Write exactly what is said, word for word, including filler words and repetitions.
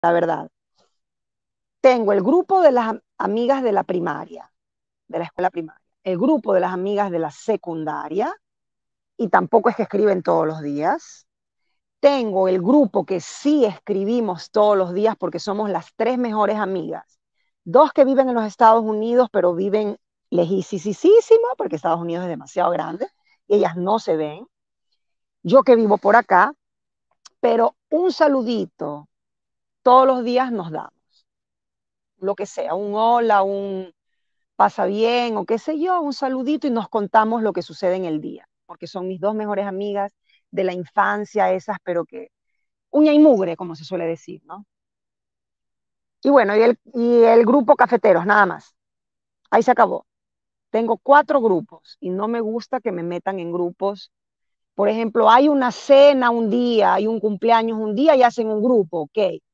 la verdad. Tengo el grupo de las amigas de la primaria, de la escuela primaria, el grupo de las amigas de la secundaria, y tampoco es que escriben todos los días. Tengo el grupo que sí escribimos todos los días porque somos las tres mejores amigas. Dos que viven en los Estados Unidos, pero viven lejísimo, porque Estados Unidos es demasiado grande y ellas no se ven. Yo que vivo por acá, pero un saludito todos los días nos damos. Lo que sea, un hola, un pasa bien o qué sé yo, un saludito y nos contamos lo que sucede en el día, porque son mis dos mejores amigas de la infancia, esas, pero que uña y mugre, como se suele decir, ¿no? Y bueno, y el, y el grupo cafeteros, nada más. Ahí se acabó. Tengo cuatro grupos y no me gusta que me metan en grupos. Por ejemplo, hay una cena un día, hay un cumpleaños un día y hacen un grupo, ok.